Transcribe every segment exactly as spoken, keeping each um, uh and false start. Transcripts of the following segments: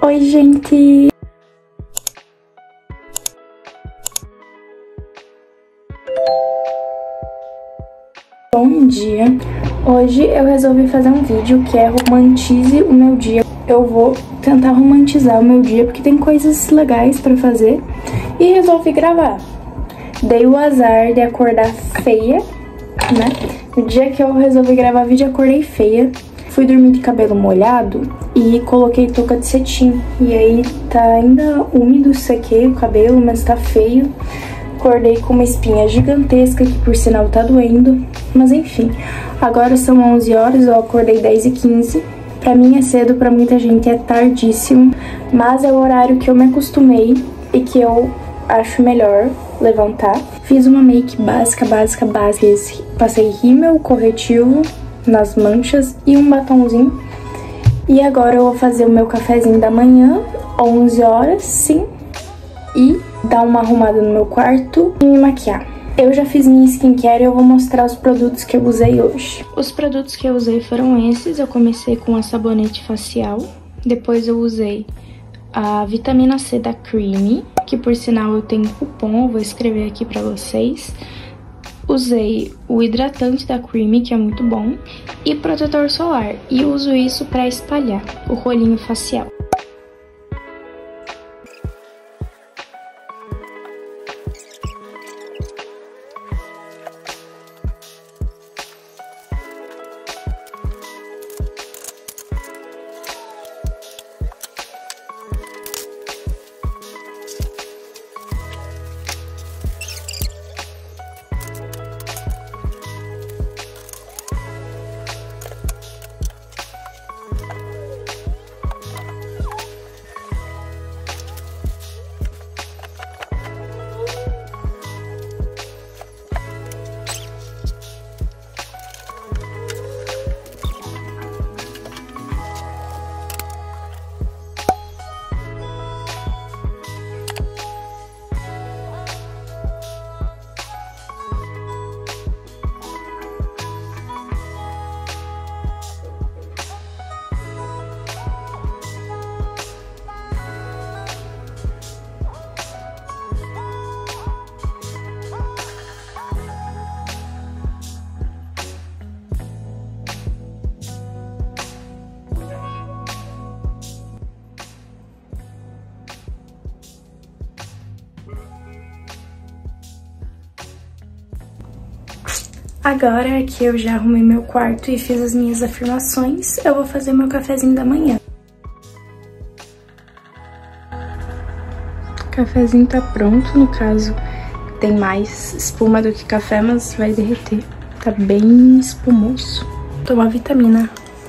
Oi, gente! Bom dia! Hoje eu resolvi fazer um vídeo que é romantize o meu dia. Eu vou tentar romantizar o meu dia porque tem coisas legais pra fazer e resolvi gravar. Dei o azar de acordar feia, né? No dia que eu resolvi gravar vídeo, eu acordei feia. Fui dormir de cabelo molhado e coloquei touca de cetim. E aí tá ainda úmido, sequei o cabelo, mas tá feio. Acordei com uma espinha gigantesca que por sinal tá doendo. Mas enfim, agora são onze horas, eu acordei dez e quinze. Pra mim é cedo, pra muita gente é tardíssimo. Mas é o horário que eu me acostumei e que eu acho melhor levantar. Fiz uma make básica, básica, básica. Passei rímel, corretivo nas manchas e um batonzinho. E agora eu vou fazer o meu cafezinho da manhã, onze horas, sim. E dar uma arrumada no meu quarto e me maquiar. Eu já fiz minha skincare e eu vou mostrar os produtos que eu usei hoje. Os produtos que eu usei foram esses. Eu comecei com a sabonete facial. Depois eu usei a vitamina C da Creamy, que por sinal eu tenho cupom, eu vou escrever aqui pra vocês. Usei o hidratante da Creamy, que é muito bom, e protetor solar. E uso isso pra espalhar o rolinho facial. Agora que eu já arrumei meu quarto e fiz as minhas afirmações, eu vou fazer meu cafezinho da manhã. O cafezinho tá pronto, no caso tem mais espuma do que café, mas vai derreter. Tá bem espumoso. Vou tomar vitamina.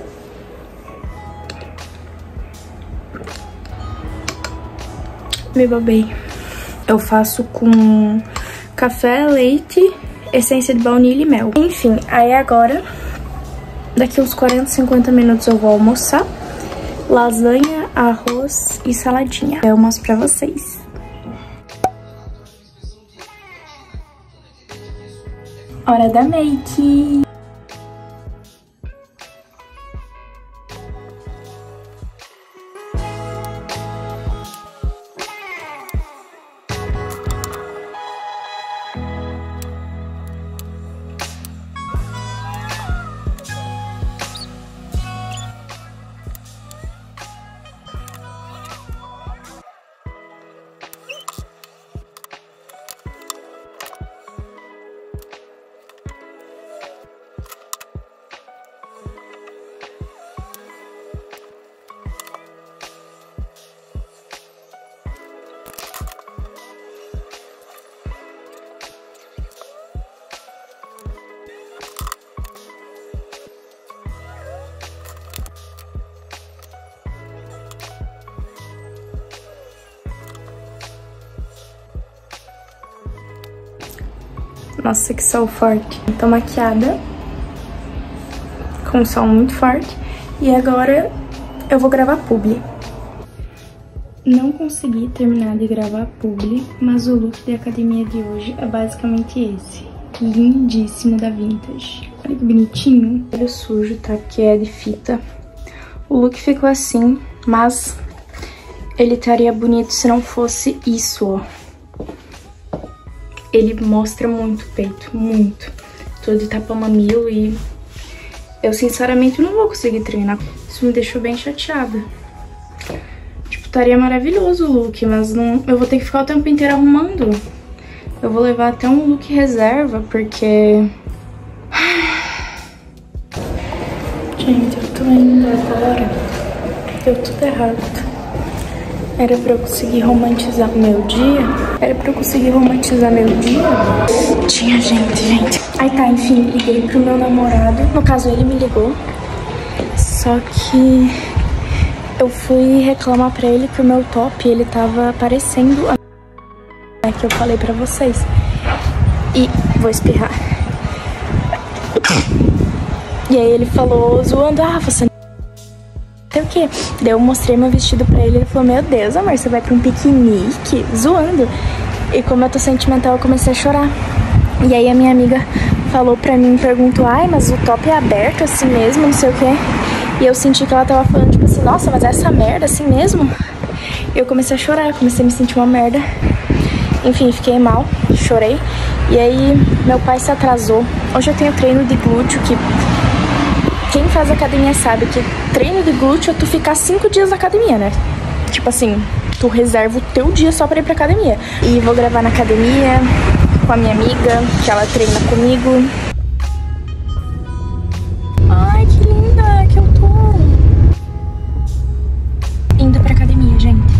Me babei. Eu faço com café, leite, essência de baunilha e mel. Enfim, aí agora, daqui uns quarenta, cinquenta minutos eu vou almoçar. Lasanha, arroz e saladinha. Eu mostro pra vocês. Hora da make! Nossa, que sol forte. Tô maquiada, com um sol muito forte. E agora eu vou gravar publi. Não consegui terminar de gravar publi, mas o look de academia de hoje é basicamente esse. Lindíssimo, da Vintage. Olha que bonitinho. Olha o sujo, tá? Que é de fita. O look ficou assim, mas Ele estaria bonito se não fosse isso, ó. Ele mostra muito o peito, muito. Tô de tapa-mamilo e eu, sinceramente, não vou conseguir treinar. Isso me deixou bem chateada. Tipo, estaria maravilhoso o look, mas não, eu vou ter que ficar o tempo inteiro arrumando. Eu vou levar até um look reserva, porque... Gente, eu tô indo agora. Deu tudo errado. Era pra eu conseguir romantizar o meu dia. Era pra eu conseguir romantizar meu dia. Tinha gente, gente. Aí tá, enfim, liguei pro meu namorado. No caso, ele me ligou. Só que eu fui reclamar pra ele que o meu top, ele tava aparecendo a... que eu falei pra vocês. E vou espirrar. E aí ele falou, zoando, ah, você não sei o quê. Daí eu mostrei meu vestido pra ele, ele falou, meu Deus, amor, você vai pra um piquenique? Zoando. E como eu tô sentimental, eu comecei a chorar. E aí a minha amiga falou pra mim, perguntou, ai, mas o top é aberto assim mesmo, não sei o quê. E eu senti que ela tava falando, tipo assim, nossa, mas é essa merda assim mesmo? E eu comecei a chorar, eu comecei a me sentir uma merda. Enfim, fiquei mal, chorei. E aí meu pai se atrasou. Hoje eu tenho treino de glúteo, que quem faz academia sabe que treino de glúteo é tu ficar cinco dias na academia, né? Tipo assim, tu reserva o teu dia só pra ir pra academia. E vou gravar na academia com a minha amiga, que ela treina comigo. Ai, que linda que eu tô. Indo pra academia, gente.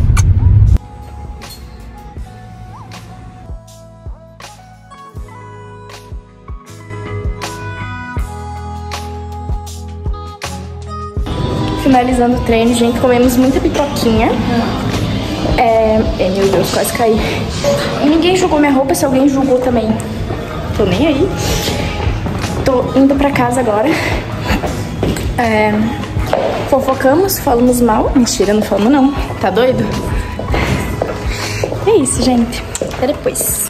Finalizando o treino, gente, comemos muita pipoquinha. É... é, meu Deus, quase caí. E ninguém julgou minha roupa, se alguém julgou também, tô nem aí. Tô indo pra casa agora. É... Fofocamos, falamos mal. Mentira, não falamos não. Tá doido? É isso, gente. Até depois.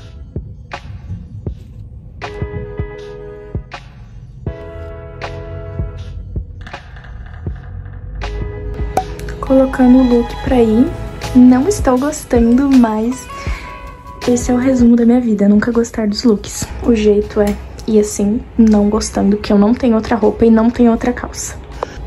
Colocando o look pra ir. Não estou gostando, mas esse é o resumo da minha vida, nunca gostar dos looks. O jeito é ir assim, não gostando, que eu não tenho outra roupa e não tenho outra calça.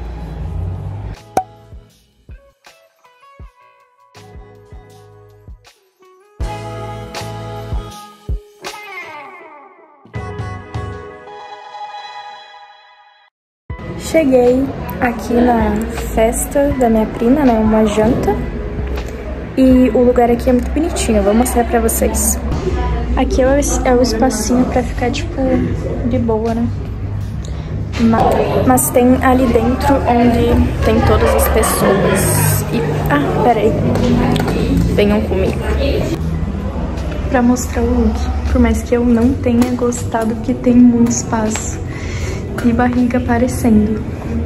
Cheguei aqui na festa da minha prima, né, uma janta. E o lugar aqui é muito bonitinho, eu vou mostrar pra vocês. Aqui é o, é o espacinho pra ficar, tipo, de boa, né? Mas, mas tem ali dentro onde tem todas as pessoas. E, ah, peraí. Venham comigo. Pra mostrar o look. Por mais que eu não tenha gostado, porque tem muito espaço. E barriga aparecendo.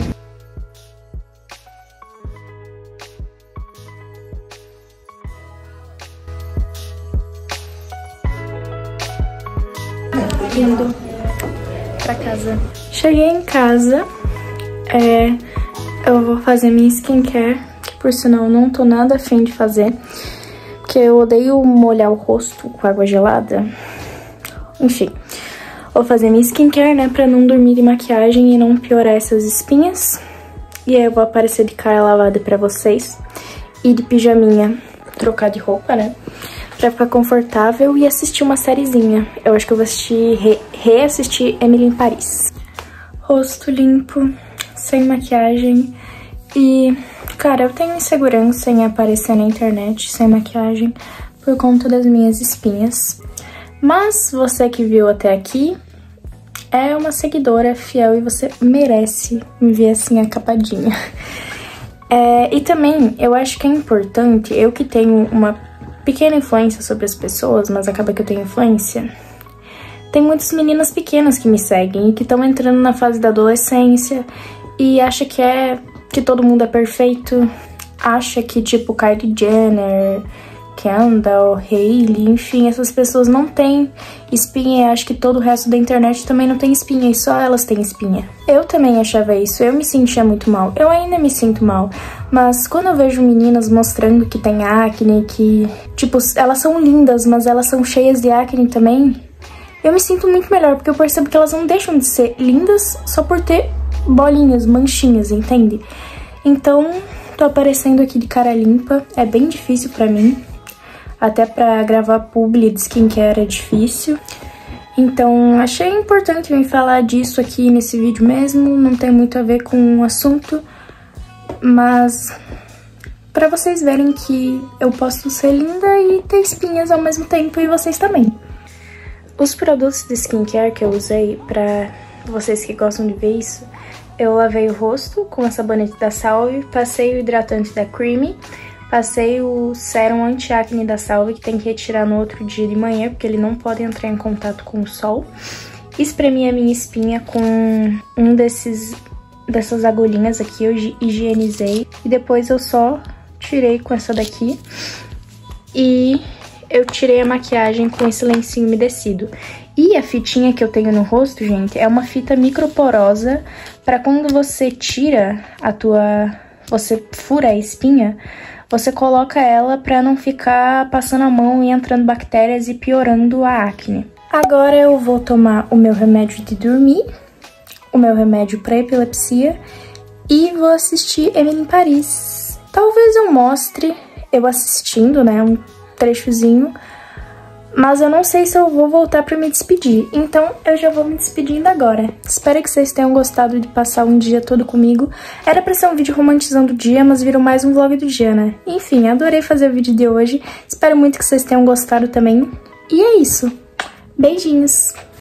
Indo pra casa. Cheguei em casa. É, eu vou fazer minha skincare, que por sinal eu não tô nada afim de fazer, porque eu odeio molhar o rosto com água gelada. Enfim, vou fazer minha skincare, né, pra não dormir de maquiagem e não piorar essas espinhas. E aí eu vou aparecer de cara lavada pra vocês. E de pijaminha, trocar de roupa, né, pra ficar confortável e assistir uma sériezinha. Eu acho que eu vou assistir, re reassistir Emily em Paris. Rosto limpo, sem maquiagem. E, cara, eu tenho insegurança em aparecer na internet sem maquiagem por conta das minhas espinhas. Mas você que viu até aqui é uma seguidora fiel e você merece me ver assim acapadinha. É, e também, eu acho que é importante, eu que tenho uma pequena influência sobre as pessoas, mas acaba que eu tenho influência. Tem muitas meninas pequenas que me seguem e que estão entrando na fase da adolescência e acha que é que todo mundo é perfeito, acha que tipo Kylie Jenner, Kendall, Hailey, enfim, essas pessoas não têm espinha. Acho que todo o resto da internet também não tem espinha e só elas têm espinha. Eu também achava isso, eu me sentia muito mal. Eu ainda me sinto mal, mas quando eu vejo meninas mostrando que tem acne, que, tipo, elas são lindas, mas elas são cheias de acne também, eu me sinto muito melhor, porque eu percebo que elas não deixam de ser lindas só por ter bolinhas, manchinhas, entende? Então, tô aparecendo aqui de cara limpa, é bem difícil pra mim. Até pra gravar publi de skincare é difícil. Então, achei importante me falar disso aqui nesse vídeo mesmo. Não tem muito a ver com o assunto, mas pra vocês verem que eu posso ser linda e ter espinhas ao mesmo tempo, e vocês também. Os produtos de skincare que eu usei, pra vocês que gostam de ver isso, eu lavei o rosto com a sabonete da Salve, passei o hidratante da Creamy, passei o sérum anti-acne da Salve, que tem que retirar no outro dia de manhã, porque ele não pode entrar em contato com o sol. Espremi a minha espinha com um desses, dessas agulhinhas aqui, eu higienizei. E depois eu só tirei com essa daqui. E eu tirei a maquiagem com esse lencinho umedecido. E a fitinha que eu tenho no rosto, gente, é uma fita microporosa para quando você tira a tua... você fura a espinha, você coloca ela para não ficar passando a mão e entrando bactérias e piorando a acne. Agora eu vou tomar o meu remédio de dormir, o meu remédio para epilepsia e vou assistir Emily in Paris. Talvez eu mostre eu assistindo, né, um trechozinho, mas eu não sei se eu vou voltar pra me despedir, então eu já vou me despedindo agora. Espero que vocês tenham gostado de passar um dia todo comigo. Era pra ser um vídeo romantizando o dia, mas virou mais um vlog do dia, né? Enfim, adorei fazer o vídeo de hoje, espero muito que vocês tenham gostado também. E é isso. Beijinhos!